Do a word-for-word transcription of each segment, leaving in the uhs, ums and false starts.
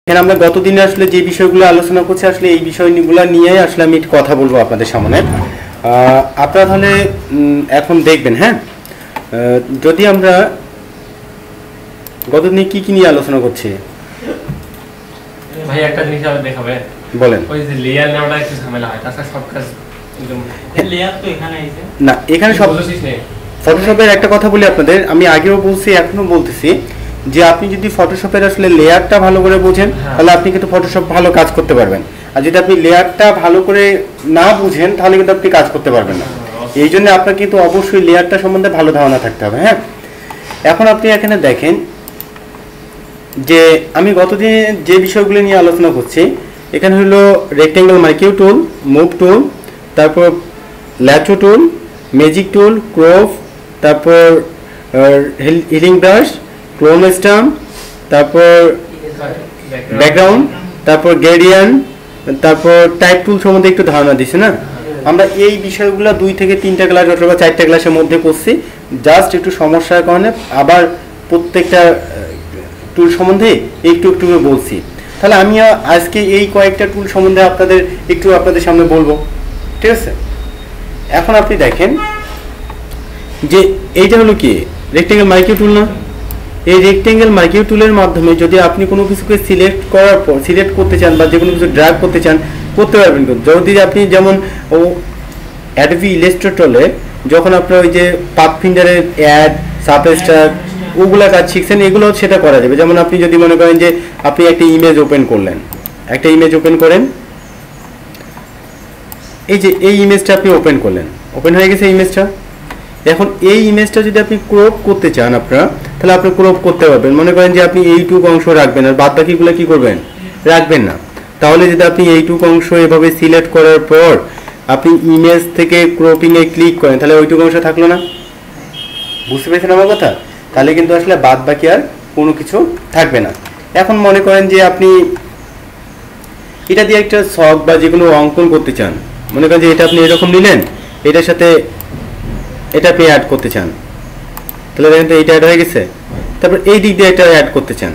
এখানে আমরা গতদিনে আসলে যে বিষয়গুলো আলোচনা করছি আসলে এই বিষয়গুলো নিয়ে আসলে আমি কথা বলবো আপনাদের সামনে। আপনারা তাহলে এখন দেখবেন, হ্যাঁ, যদি আমরা গতদিনে কি কি নিয়ে আলোচনা করছি ভাই একটা জিনিস আবার দেখাবে বলেন। ওই যে লেয়ার নেওয়াটা একটু ঝামেলা হয়, তাছাড়া সব কাজ একদম লেয়ার তো এখানে আছে না, এখানে সব ফটোশপের একটা কথা বলি আপনাদের, আমি আগেও বলছি এখনো বলতেছি যে আপনি যদি ফটোশপের আসলে লেয়ারটা ভালো করে বোঝেন তাহলে আপনি কিন্তু ফটোশপ ভালো কাজ করতে পারবেন, আর যদি আপনি লেয়ারটা ভালো করে না বুঝেন তাহলে কিন্তু আপনি কাজ করতে পারবেন না। এই জন্য আপনার কিন্তু অবশ্যই লেয়ারটা সম্বন্ধে ভালো ধারণা থাকতে হবে। হ্যাঁ, এখন আপনি এখানে দেখেন যে আমি গতদিন যে বিষয়গুলো নিয়ে আলোচনা করছি, এখানে হলো রেক্টেঙ্গেল মার্কিউ টুল, মুভ টুল, তারপর lasso tool, magic tool, crop, তারপর হিলিং ব্রাশ, ক্লোন স্টাম্প, তারপর ব্যাকগ্রাউন্ড, তারপর গ্রেডিয়ান, তারপর টাইপ টুল সম্বন্ধে একটু ধারণা দিছে না। আমরা এই বিষয়গুলো দুই থেকে তিনটা ক্লাস অথবা চারটা ক্লাসের মধ্যে করছি, জাস্ট একটু সমস্যার কারণে আবার প্রত্যেকটা টুল সম্বন্ধে একটু একটু বলছি। তাহলে আমি আজকে এই কয়েকটা টুল সম্বন্ধে আপনাদের একটু আপনাদের সামনে বলবো, ঠিক আছে? এখন আপনি দেখেন যে এইটা হলো কি রেক্টেঙ্গেল মার্কিউ টুল না। এই রেক্টেঙ্গেল মার্কিউ টুলের মাধ্যমে যদি আপনি কোনো কিছুকে সিলেক্ট করার পর সিলেক্ট করতে চান বা যে কোনো কিছু ড্র্যাগ করতে চান করতে পারবেন। যদি আপনি যেমন ও অ্যাডোবি ইলাস্ট্রেটরে যখন আপনার ওই যে পাথফিন্ডারের অ্যাড সাবস্ট্রাক ওগুলা কাজ শিখছেন, এগুলো সেটা করা যাবে। যেমন আপনি যদি মনে করেন যে আপনি একটা ইমেজ ওপেন করলেন, একটা ইমেজ ওপেন করেন, এই যে এই ইমেজটা আপনি ওপেন করলেন, ওপেন হয়ে গেছে ইমেজটা। এখন এই ইমেজটা যদি আপনি ক্রপ করতে চান আপনারা, তাহলে আপনি ক্রপ করতে পারবেন। মনে করেন যে আপনি এইটুকু অংশ রাখবেন আর বাদ বাকিগুলো কি করবেন, রাখবেন না। তাহলে যদি আপনি এইটুকু অংশ এভাবে সিলেক্ট করার পর আপনি ইমেজ থেকে ক্রপিংয়ে ক্লিক করেন, তাহলে ওইটুকু অংশ থাকলো না। বুঝতে পেরেছেন আমার কথা? তাহলে কিন্তু আসলে বাদ বাকি আর কোনো কিছু থাকবে না। এখন মনে করেন যে আপনি এটা দিয়ে একটা ছক বা যে কোনো অঙ্কন করতে চান, মনে করেন যে এটা আপনি এরকম নিলেন, এটার সাথে এটা আপনি অ্যাড করতে চান, তাহলে দেখেন তো এইটা অ্যাড হয়ে গেছে। তারপর এই দিক দিয়ে এটা অ্যাড করতে চান।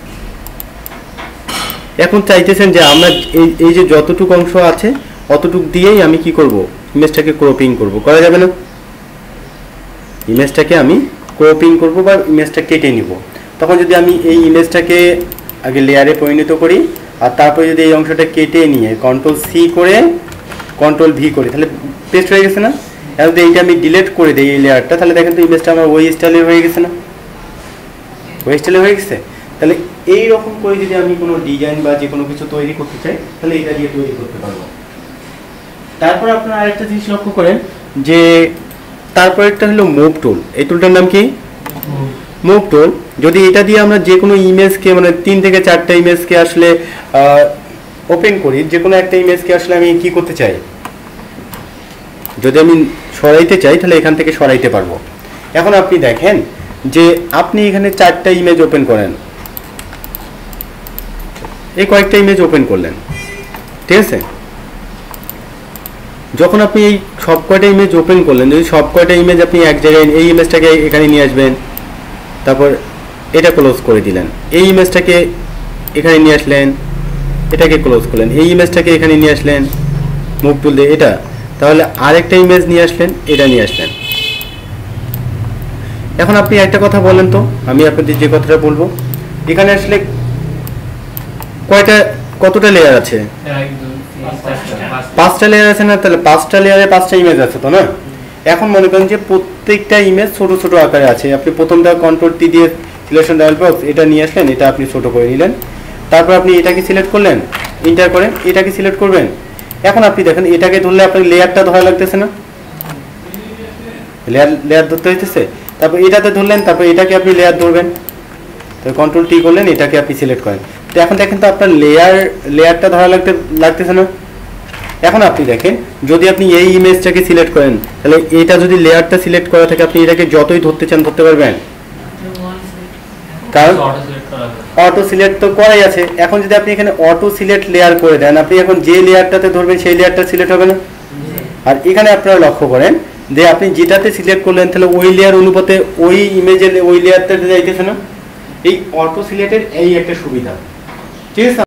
এখন চাইতেছেন যে আমরা এই এই যে যতটুকু অংশ আছে অতটুকু দিয়েই আমি কি করব, ইমেজটাকে ক্রপিং করব। করা যাবে না? ইমেজটাকে আমি ক্রপিং করব বা ইমেজটা কেটে নিব। তখন যদি আমি এই ইমেজটাকে আগে লেয়ারে পরিণত করি আর তারপরে যদি এই অংশটা কেটে নিয়ে কন্ট্রোল সি করে কন্ট্রোল ভি করি, তাহলে পেস্ট হয়ে গেছে না? এখন যদি এইটা আমি ডিলিট করে দিই এই লেয়ারটা, তাহলে দেখেন তো ইমেজটা আমার ওই স্টাইলে হয়ে গেছে না, ওই স্টাইলে হয়ে গেছে। তাহলে এই রকম করে যদি আমি কোনো ডিজাইন বা যে কোনো কিছু তৈরি করতে চাই তাহলে এটা দিয়ে তৈরি করতে পারবো। তারপর আপনারা আরেকটা জিনিস লক্ষ্য করেন যে তারপর একটা হলো মুভ টুল। এই টুলটার নাম কি? Move tool. যদি এটা দিয়ে আমরা যে কোনো ইমেজকে মানে তিন থেকে চারটা ইমেজকে আসলে ওপেন করি, যে কোনো একটা ইমেজকে আসলে আমি কি করতে চাই, যদি আমি সরাইতে চাই তাহলে এখান থেকে সরাইতে পারবো। এখন আপনি দেখেন যে আপনি এখানে চারটা ইমেজ ওপেন করেন, এই কয়েকটা ইমেজ ওপেন করলেন, ঠিক আছে? যখন আপনি এই সব কয়টা ইমেজ ওপেন করলেন, যদি সব কয়টা ইমেজ আপনি এক জায়গায় এই ইমেজটাকে এখানে নিয়ে আসবেন, তারপর এটা ক্লোজ করে দিলেন, এই ইমেজটাকে এখানে নিয়ে আসলেন, এটাকে ক্লোজ করলেন, এই ইমেজটাকে এখানে নিয়ে আসলেন মুভ টুল দিয়ে এটা, তাহলে আরেকটা ইমেজ নিয়ে আসলেন, এটা নিয়ে আসলেন। এখন আপনি একটা কথা বলেন তো, আমি আপনাদের যে কথাটা বলবো, এখানে আসলে কয়টা কতটা লেয়ার আছে? পাঁচটা লেয়ার আছে না? তাহলে পাঁচটা লেয়ারে পাঁচটা ইমেজ আছে তো না? এখন মনে করেন যে প্রত্যেকটা ইমেজ ছোট ছোট আকারে আছে। আপনি প্রথমটা কন্ট্রোল টি দিয়ে সিলেকশন ডায়ালগ বক্স এটা নিয়ে আসলেন, এটা আপনি ছোট করে নিলেন, তারপর আপনি এটাকে সিলেক্ট করলেন, ইন্টার করেন, এটাকে সিলেক্ট করবেন। এখন আপনি দেখেন এটাকে ধরলে আপনার লেয়ারটা ধরা লাগতেছে না, লেয়ার লেয়ার ধরতে হইতেছে। তারপর এটাতে ধরলেন, তারপর এটাকে আপনি লেয়ার ধরবেন, তো কন্ট্রোল টি করলেন, এটাকে আপনি সিলেক্ট করেন। তো এখন দেখেন তো আপনার লেয়ার লেয়ারটা ধরা লাগতে লাগতেছে না। এখন আপনি দেখেন যদি আপনি এই ইমেজটাকে সিলেক্ট করেন, তাহলে এটা যদি লেয়ারটা সিলেক্ট করা থাকে আপনি এটাকে যতই ধরতে চান ধরতে পারবেন, কারণ অটো সিলেক্ট তো করাই আছে। এখন যদি আপনি এখানে অটো সিলেক্ট লেয়ার করে দেন, আপনি এখন যে লেয়ারটাতে ধরবেন সেই লেয়ারটা সিলেক্ট হবে না। আর এখানে আপনারা লক্ষ্য করেন যে আপনি যেটাতে সিলেক্ট করলেন তাহলে ওই লেয়ার অনুপাতে ওই ইমেজের ওই লেয়ারটাতে যাইতেছে না। এই অটো সিলেক্টের এই একটা সুবিধা, ঠিক আছে।